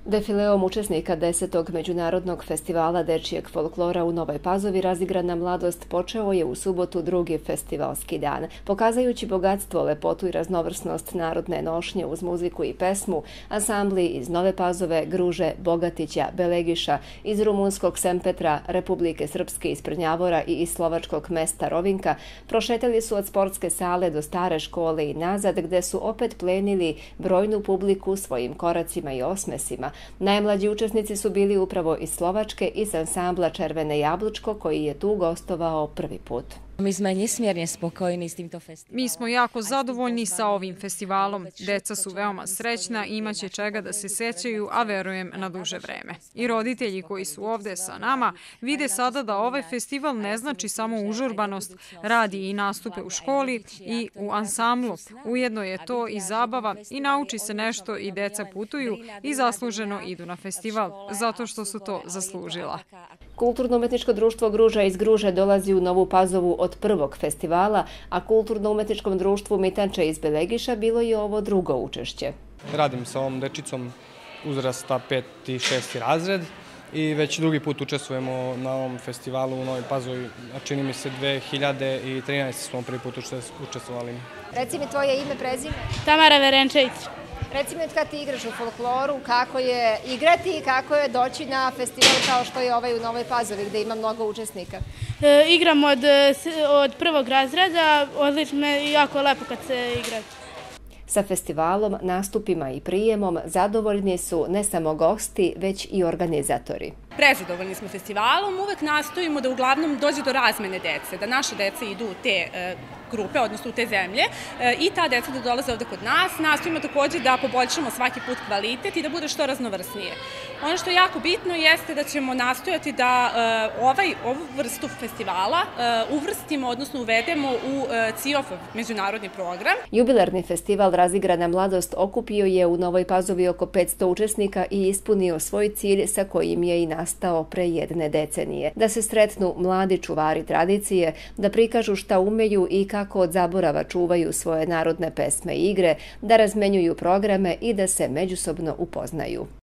Defileom učesnika 10. Međunarodnog festivala dečijeg folklora u Novoj Pazovi Razigrana mladost počeo je u subotu drugi festivalski dan. Pokazajući bogatstvo, lepotu i raznovrsnost narodne nošnje uz muziku i pesmu, ansambli iz Nove Pazove, Gruže, Bogatića, Belegiša, iz rumunskog Sempetra, Republike Srpske iz Prnjavora i iz slovačkog mesta Rovinka prošetali su od sportske sale do stare škole i nazad, gde su opet plenili brojnu publiku svojim koracima i osmesima. Najmlađi učesnici su bili upravo iz Slovačke, iz ansambla Červene Jablučko, koji je tu gostovao prvi put. Mi smo jako zadovoljni sa ovim festivalom. Deca su veoma srećna i imaće čega da se sećaju, a verujem na duže vreme. I roditelji koji su ovde sa nama vide sada da ovaj festival ne znači samo užurbanost, radi i nastupe u školi i u ansamblu. Ujedno je to i zabava i nauči se nešto i deca putuju i zasluženo idu na festival, zato što su to zaslužila. Kulturno-umetničko društvo Gruža iz Gruže dolazi u Novu Pazovu od prvog festivala, a Kulturno-umetničkom društvu Mitanče iz Belegiša bilo je ovo drugo učešće. Radim sa ovom dečicom uzrasta 5. i 6. razred i već drugi put učestvujemo na ovom festivalu u Novoj Pazovi, a čini mi se 2013. smo prvi put učestvovali. Reci mi tvoje ime, prezime? Tamara Verenčević. Reci mi od kada ti igraš u folkloru, kako je igrati i kako je doći na festival kao što je ovaj u Novoj Pazovi gde ima mnogo učesnika? Igram od prvog razreda, odlično je jako lepo kad se igra. Sa festivalom, nastupima i prijemom zadovoljni su ne samo gosti, već i organizatori. Prezadovoljni smo festivalom, uvek nastojimo da uglavnom dođe do razmene dece, da naše dece idu u te grupe, odnosno u te zemlje i ta deca da dolaze ovde kod nas. Nastojimo takođe da poboljšamo svaki put kvalitet i da bude što raznovrsnije. Ono što je jako bitno jeste da ćemo nastojati da ovu vrstu festivala uvrstimo, odnosno uvedemo u CIOF-ov međunarodni program. Jubilarni festival Razigrana mladost okupio je u Novoj Pazovi oko 500 učesnika i ispunio svoj cilj sa kojim je i nastao pre jedne decenije. Da se sretnu mladi čuvari tradicije, da prikažu šta umeju i kako od zaborava čuvaju svoje narodne pesme i igre, da razmenjuju programe i da se međusobno upoznaju.